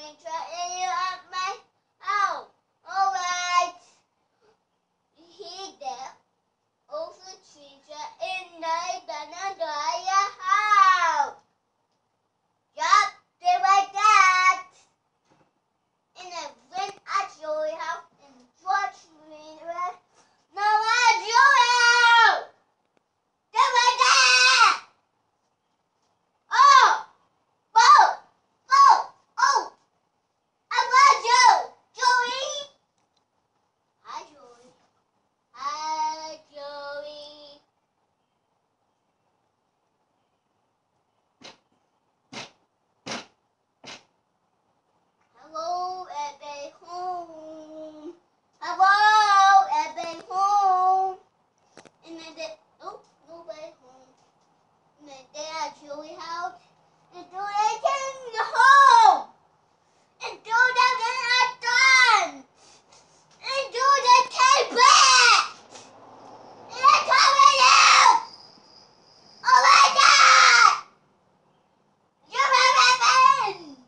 stranger in my house. Alright. He there. Also stranger in another house. Yup, they like that. And I went at your house and watched me. No, I do. They like that. Oh. Oh, I love you, Joey. Hi, Joey. Hi, Joey. Hello, everybody home. Hello, everybody home. And then nobody home. And then they at Joey house. And do they came home. And do that when I'm done. And do the tape back. And I'm coming out. Oh my God. You're my weapon.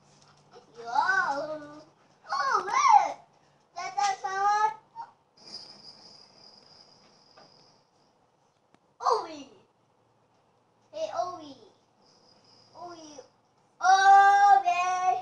Yo. Oh, look. That's someone. Owie. Hey, Owie. Owie. Owie.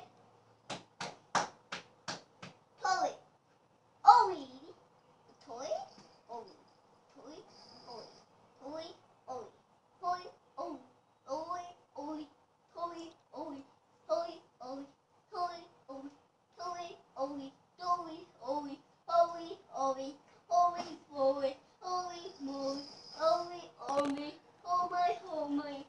Toy. Owie. Toy. Owie. Toy. Owie. Toy. Owie. Toy. Owie. Owie. Owie. Toy. Owie. Toy. Owie. Toy. Owie. Toy. Owie. Toy. Owie. Owie. Owie. Owie. Owie. Owie. Owie. Owie. Owie. Oh my. Oh my.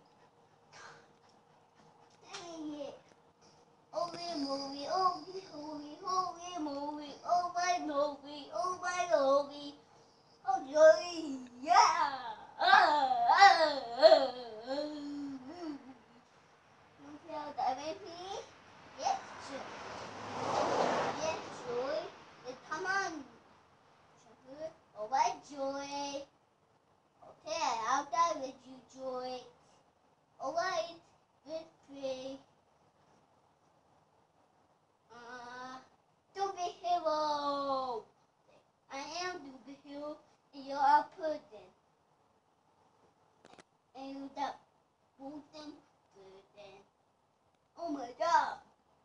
Holy moly, holy, holy, holy moly, oh my moly, oh my moly, oh Joey, yeah! You feel that baby? Yes, Joey. Yes, Joey. Come on. All right, Joey. Okay, I'll die with you, Joey. All right, good play. Superhero. I am superhero, and you're a person. And you're that person. Oh my God.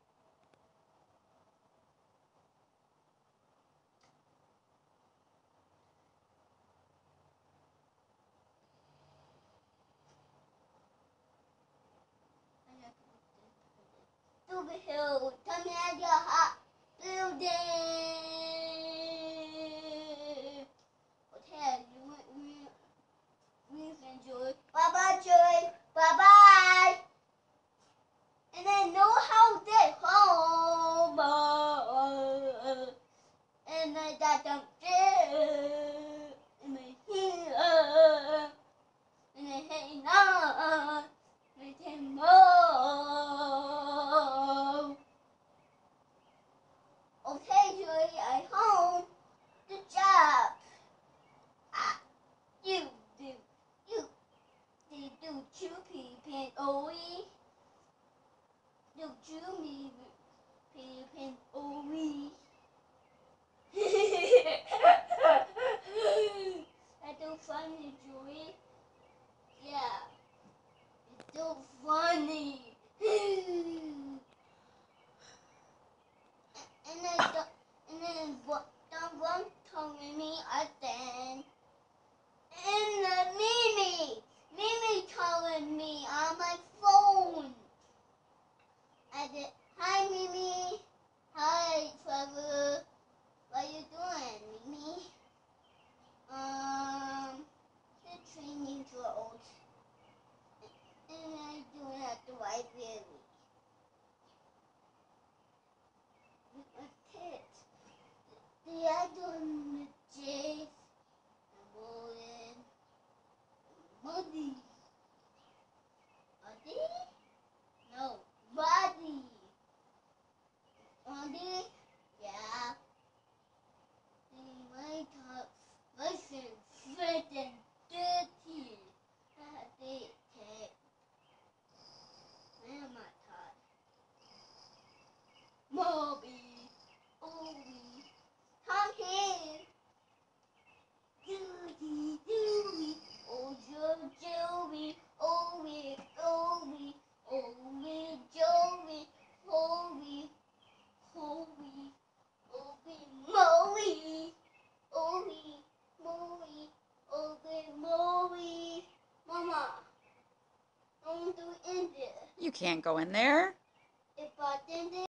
Superhero, tell me at your hot building. Okay, you enjoy. Bye bye, Joy. Bye bye. And I know how to get home. And I got them there. And I here. And I hang on. And I can move. Okay, Joey, I'm home. Good job. You do Choopy Pan Owie. Do Choopy Pan Owie. That's so funny, Joey. Yeah, it's so funny. And then don't telling me again. And Mimi calling me on my phone. I did, hi Mimi. Hi Trevor. What you doing, Mimi? The training drills. And I doing at the library. With my kids. They are doing the J's and rolling. Muddy. Muddy? No. Muddy. Muddy? Yeah. My top listen, fit and dirty. They take. Where am I, Todd? You can't go in there. If I didn't